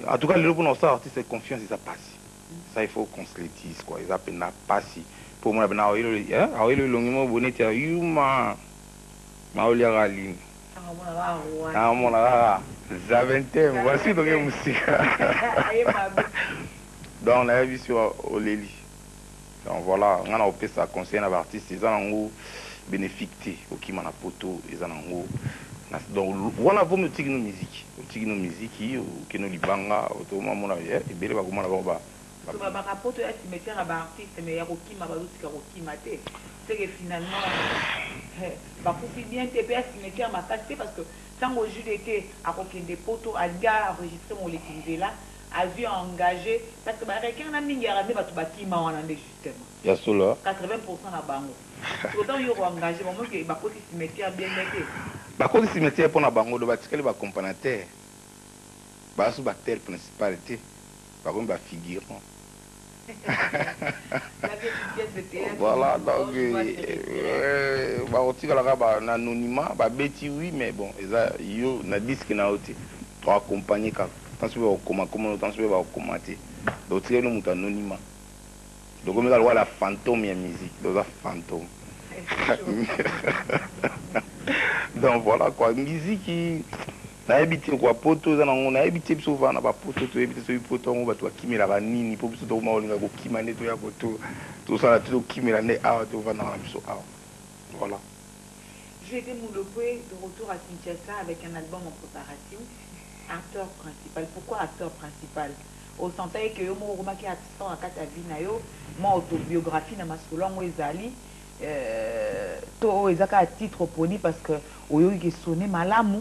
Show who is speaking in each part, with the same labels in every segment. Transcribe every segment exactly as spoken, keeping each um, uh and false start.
Speaker 1: En tout cas, le pour notre artiste, c'est confiance, ça passe. Ça, il faut qu'on se le dise, quoi. Ils appellent ça passe. Pour moi, il y a le long bonnet, il y a Yuma. Maolia Raline. Ah, mon là, Zaventem, voici donc une musique. Donc, on a vu sur Oléli. Donc, voilà, on a opé ça conseil à l'artiste, ils ont bénéficié au qui m'a poto, ils ont donc, on a vu nos musique, nos musique, qui nous libanga, au moment où on a vu, et bien, on a vu.
Speaker 2: So ba rapport ya cimetière à artiste mais ya kokima ba lutika kokima te c'est que finalement ba coupi bien te pe cimetière makasi parce que tant au juge était à kokende poto a ga enregistrer mon lekinze là a vu engagé parce que ba requin na mingi ya ba to bakima wana nde justement
Speaker 1: ya solo
Speaker 2: quatre-vingts pour cent na bango autant yo engagé moment que ba côté cimetière bien nete
Speaker 1: ba côté cimetière pour na bango do ba tikeli ba compagnateur ba sous ba tel principal te ba comme ba figurant. Voilà, donc, bah, on tire là-bas, un anonymat, bah, bêti, oui, mais bon, il y a disque na ôté, pour accompagner, quand tu veux comment, comment, tu veux commenter, donc, tu es un anonymat. Donc, on va la fantôme, il y a musique, donc, la fantôme. Donc, voilà, quoi, musique qui. Na habité quoi poto za on a habité souvent na ba poto to habité so poto on ba to kimela ba nini po biso to ma olinga ko kimane to ya ko to to ça to kimela ne a to va na biso a voilà.
Speaker 2: J'ai été Moulopoué de retour à Kinshasa avec un album en préparation, acteur principal. Pourquoi acteur principal? Au sentait que yo mo remarqué accent à Katavina yo, moi autobiographie na masolongo ezali euh to ezaka à titre poni parce que oyo ki sonné malamu.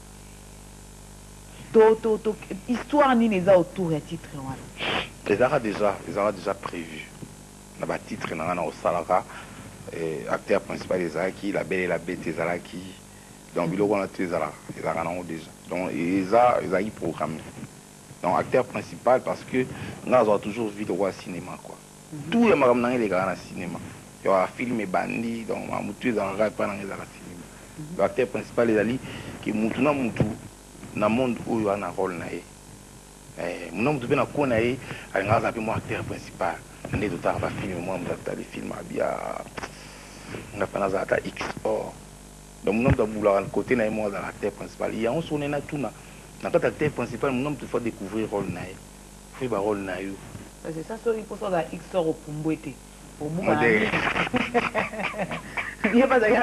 Speaker 2: Histoire ni les a autour et titre
Speaker 1: les aura déjà les aura déjà prévu na ba titre na na au salara acteur principal des qui la belle et la bête des qui donc biloko on a tous là les aura na déjà donc ils a ils a y programmé donc acteur principal parce que nous avons toujours vu le roi cinéma quoi tous les marams na les gars na cinéma il y a film et bandit donc ma mutu dans la pas dans les cinéma l'acteur principal les ali qui mutu na mutu na monde où il y a un rôle naé eh mon nom de bien à quoi naé avec un peu moi acteur principal on est d'autant va filmer moi dans les films bien on a fait un zata X or donc mon nom de vouloir le côté naé moi dans l'acteur principal il y a un sonné na tout na dans l'acteur principal mon nom de faire découvrir rôle naé fait ba rôle naé
Speaker 2: c'est ça il faut ça dans X or au Pumbouete pour moi il y a pas de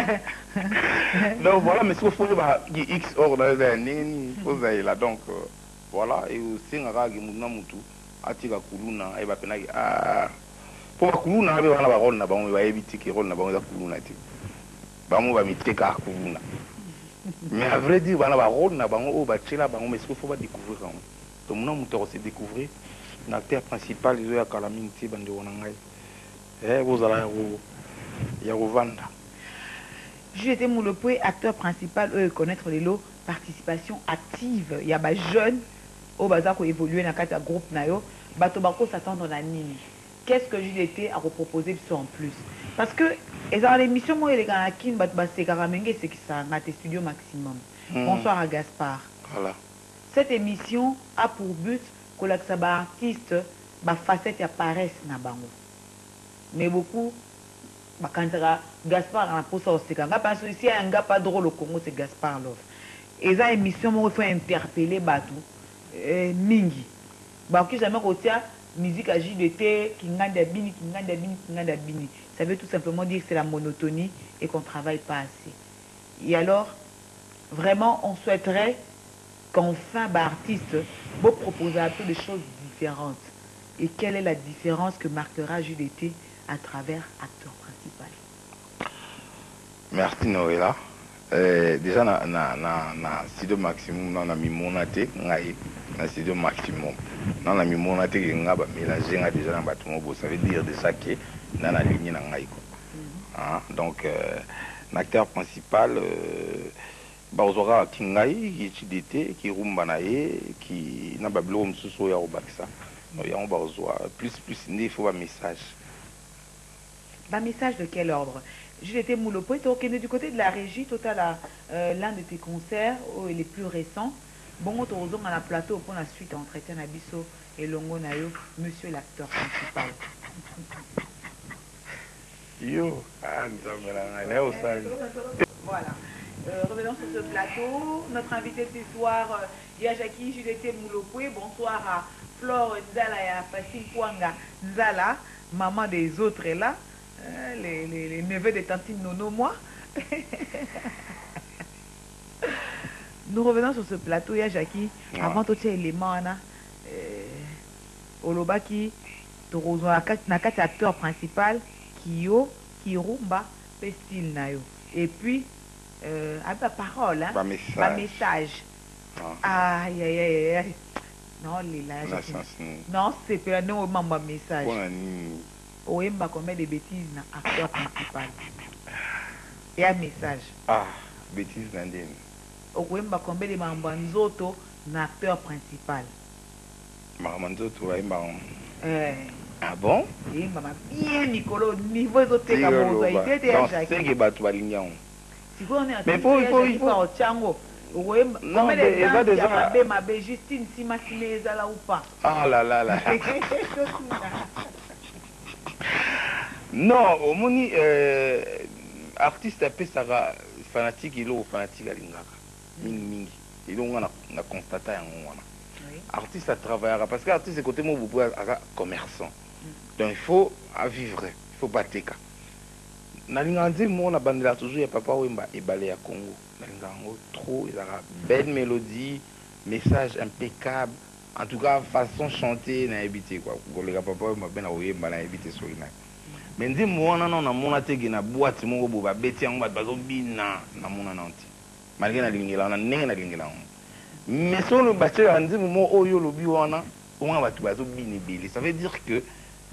Speaker 1: donc voilà mais ce qu'il faut dire X or dans les années faut là donc voilà et aussi on a gagné mutu atika kuluna et ba pena ah pour kuluna ba wana ba rôle na ba on va éviter que rôle na ba on za kuluna ti ba mo ba miteka kuluna mais à vrai dire wana ba rôle na ba on ba tchela ba mais ce qu'il faut pas découvrir donc mon mutu aussi découvrir l'acteur principal de la calamité bande wana ngai eh vous allez il y a Rwanda.
Speaker 2: J'étais Moulopoué, acteur principal, eux, connaître les lots, participation active. Il y a des jeunes, au bazar qui évoluent dans le groupe Nayo, Batobako s'attend dans la nini. Qu'est-ce que j'ai été à vous proposer en plus? Parce que, dans l'émission, moi, les gars, qui c'est c'est que ça a été studio maximum. Mm. Bonsoir à Gaspard.
Speaker 1: Voilà.
Speaker 2: Cette émission a pour but que les artistes, les facettes apparaissent dans le bango. Mais beaucoup, quand Gaspard a posé au Sékanga, parce que si un gars pas drôle au Congo, c'est Gaspard Love. Et ça, émission, il faut interpeller Batou, Mingi. Bah, qui jamais retient musique à J D T, qui n'a pas bini, qui n'a pas bini, qui n'a pas bini. Ça veut tout simplement dire que c'est la monotonie et qu'on ne travaille pas assez. Et alors, vraiment, on souhaiterait qu'enfin, bah, artiste, vous proposez un peu des choses différentes. Et quelle est la différence que marquera J D T à travers acteur principal?
Speaker 1: Merci Noëlla. Euh, déjà na na na na studio maximum na na mimonate ngai na studio maximum na na mimonate que nga ba mélanger nga déjà na batumo bo ça veut dire déjà que na na ligne na ngai ko. Ah donc euh, l'acteur principal euh, ba ozora kingai qui chidete qui rumba na ye qui na bablo msuso ya obakisa. No ya on ba ozwa plus plus il faut un message.
Speaker 2: Un message de quel ordre? J'étais Moulopoué, du côté de la régie, total à euh, l'un de tes concerts, oh, les plus récents. Bon, on a un plateau pour la suite entretien à Bisso et Longo Nayo, monsieur l'acteur principal.
Speaker 1: Yo,
Speaker 2: voilà. Euh, revenons sur ce plateau. Notre invité ce soir, euh, Yajaki Juliette Moulopoué. Bonsoir à Flore Nzala et à Facile Pouanga Nzala, maman des autres est là. Euh, les, les, les neveux de Tantine Nono, moi. Nous revenons sur ce plateau, Yajaki. Ouais. Avant tout, élément, Olobaki, Nakati acteur principal, Kyo, Kirumba, Pestil Nayo. Et puis, euh, avec la parole, hein,
Speaker 1: bah, message.
Speaker 2: Bah, message. Ah. Aïe, aïe, aïe, aïe. Non, les là, non, c'est pas un maman message. Oui, mais combien de bêtises dans l'acteur principal. Et un message.
Speaker 1: Ah, bêtises n'indien.
Speaker 2: Oui, mais combien de mambanzoto dans l'acteur principal.
Speaker 1: Mambanzoto, oui, mais...
Speaker 2: Euh...
Speaker 1: Ah bon?
Speaker 2: Oui, maman, bien Nicolo, niveau de tes camarades, il était
Speaker 1: à Jacques. C'est que Batou Balignan.
Speaker 2: Si vous en êtes
Speaker 1: mais il faut, il faut, il faut.
Speaker 2: Oui, non, mais les gens qui ont ma belle Justine, si ma fille est là ou pas.
Speaker 1: Ah là là là. Non, au moni, euh, artiste appelé Sarah, fanatique, il est fanatique à l'ingaka. Mingi mingi. Il est a constaté un moment. Artiste à travailler, parce que l'artiste c'est côté moi vous pouvez être commerçant. Donc il faut à vivre, il faut battre. Nalingandi moi on a bandé là toujours, il y a papa Wemba et balé à Congo. Nalingango trop, il a une belle mélodie, message impeccable. En tout cas, façon chanter, n'a habité quoi. Le papa Wemba ben a Wemba n'a habité sur une. Mais dis moi non non, on a été na boîte mon go ba beti en boîte bazo bina na mona nanti. Malgré na lingela na nenga na lingela. Mais si on le battait en disant moment oh yo lobi wana, on va tout bazo bini bili. Ça veut dire que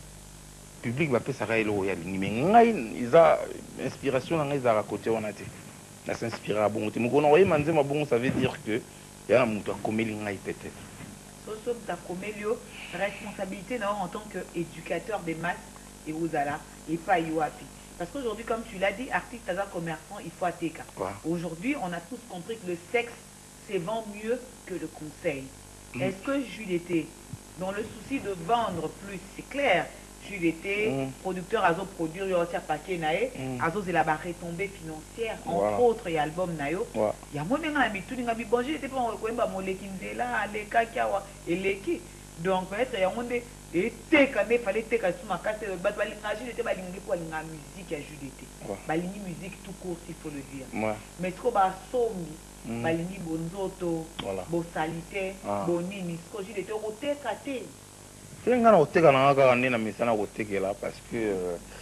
Speaker 1: le public va faire ça rail royal. Mais ils ont inspiration dans les arts à côté on a été. Ça s'inspire à bon. Mais quand on voit manzer ma bon, ça veut dire que il y a un mouton comme l'ingai peut-être.
Speaker 2: Sauf ta comélio responsabilité en tant qu'éducateur des masses et aux ala et pas Yoapi. Parce qu'aujourd'hui, comme tu l'as dit, artiste, commerçant, il faut attéka. Aujourd'hui, on a tous compris que le sexe se vend mieux que le conseil. Mmh. Est-ce que Jules était dans le souci de vendre plus? C'est clair. Jules était mmh. producteur à produire, il y a aussi un paquet naé, à c'est la barre retombée financière, entre voilà. autres, et album nayo. Il y a moi maintenant mis tout le monde bon, j'étais pas en mon lekinzela, les kakawa et les qui. Donc peut-être il y a monde et quand il fallait te casser ma casse, bah balinga Jules était balinga pour la musique à Jules était. Balingi musique tout court s'il faut le dire. Mais ce qu'on va sommi. Mm. Balini bonzoto, voilà. Bosalité, ah. Bonini, ce que j'ai été au T-K-T.
Speaker 1: C'est un gars au T-K-T, mais c'est un T-K-T là parce que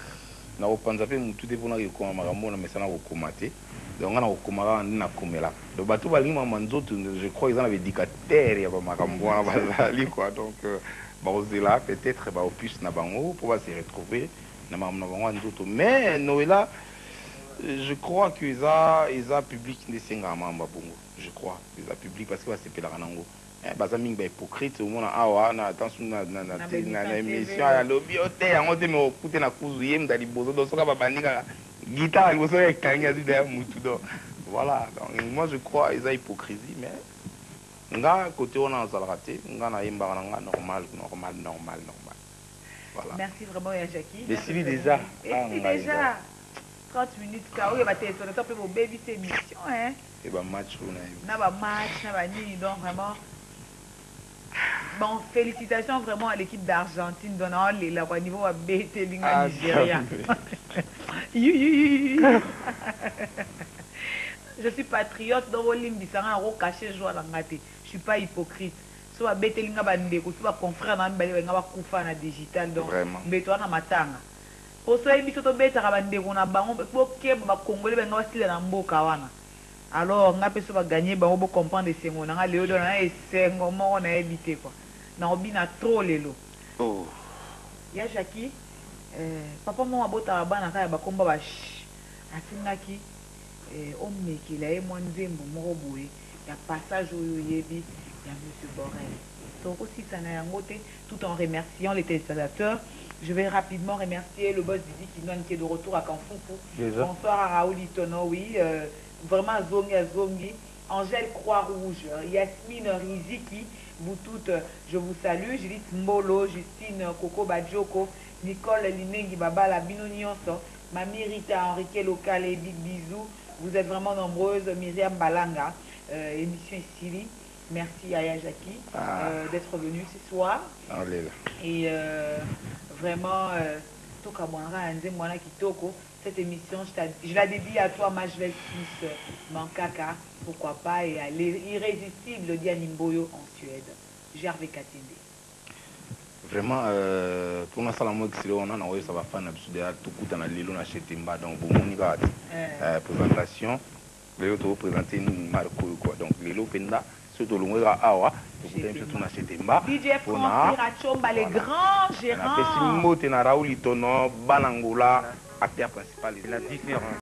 Speaker 1: na opanzape mutu de pona ko magambo na mesana ko komate. Donc on a komara na komela. Le bateau balini manzoto, je crois ils en avaient dicataire ya ba magambo na bazali quoi. Donc ba ozela peut-être ba opus na bango pour se retrouver na magambo na bango nzoto. Mais Noëlla je crois qu'ils ont ils ont public des Singama Mbabongo. Je crois ils ont public parce que c'est pas la rango. Eh bazami ba hypocrite au monde ah na attention na na na émission ya lobby hôtel on te me écouter na kuzuye mdali bozo donc soka babandika guitare il bozo ekanga du derrière mutu donc voilà donc moi je crois ils ont hypocrisie mais nga côté on a raté nga na yemba nga normal normal normal normal voilà.
Speaker 2: Merci vraiment Jackie.
Speaker 1: Mais si déjà
Speaker 2: et déjà trente minutes, car oui, c'est le top de baby émission. Hein?
Speaker 1: Et bah, match, on
Speaker 2: a un match, on a donc vraiment. Bon, félicitations vraiment à l'équipe d'Argentine donnant les la au niveau à B T Linga Nigeria. Je suis patriote, dans le limbe, ça a un caché joie dans la tête. Je suis pas hypocrite. Soit B T Linga Bandeko, soit confrère dans le Koufa na digital, donc Bétois na matanga. Osoyi biso to beta ka bandeko na bango boke ba congolais benga wasila na mboka wana. Alors nga peso ba gagner bango bo comprendre sengo na nga leo do na esengo mo na ebité quoi. Na obina trop lelo.
Speaker 1: Oh.
Speaker 2: Ya Jackie euh papa mo abota bana ka ba komba ba asingaki eh omekila e monzembo moko boye ya passage oyo yebi ya monsieur Borel. Donc aussi ça na yango te tout en remerciant les téléspectateurs. Je vais rapidement remercier le boss Didi Kinouane qui est de retour à Kanfoufou. Bonsoir à Raoul Itono, oui. Euh, vraiment Zongi à Zongi. Angèle Croix-Rouge, Yasmine Riziki, vous toutes, je vous salue. Judith Mbolo, Justine Coco Badjoko, Nicole Linengi Babala, Bino Nyonso, Mamie Rita Henrique Local et Big Bisous. Vous êtes vraiment nombreuses. Myriam Balanga, euh, émission Sili. Merci Aya Jackie
Speaker 1: ah.
Speaker 2: euh, d'être venue ce soir.
Speaker 1: Ah,
Speaker 2: et euh, vraiment, euh, cette émission, je, je la dédie à toi, Majvel six, Mankaka, pourquoi pas, et à l'irrésistible Dianimboyo en Suède. Gervais Katende.
Speaker 1: Vraiment, euh, pour nous, on a ça va faire tout coup dans l'île, on a acheté Mba, donc vous m'avez présentation, les autres présenter une marque, donc l'île Penda, surtout le mois Awa, vous avez tout acheté Mba.
Speaker 2: D J Franck, Pirachomba, les grands gérants.
Speaker 1: On a fait Simbo, Tenara, Litono, Balangula, acteur principal.
Speaker 3: La différence.